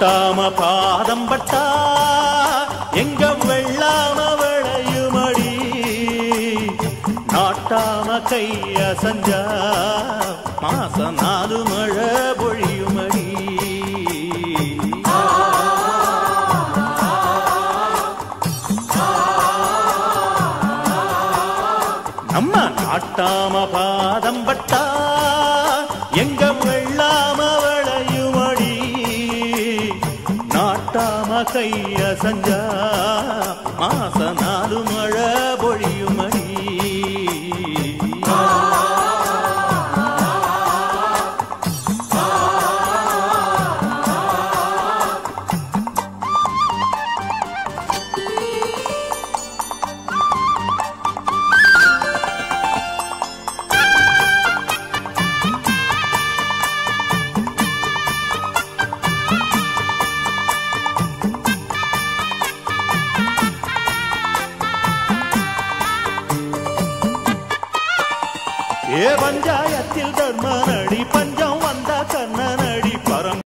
நாட்டாம பாதம் பட்டா எங்க வெள்ளாம விளையுமடி நாட்டாம கைய சஞ்சா மாசம் 4 மழை பொழியுமடி நம்ம நாட்டாம பாதம் பட்டா எங்க வெள்ளாம விளையுமடி நாட்டாம கைய சஞ்சா மாசம் 4 மழை பொழியுமடி ஏ பஞ்சாயத்தில் தர்மனடி பஞ்சம் வந்த கண்ணனடி பரம்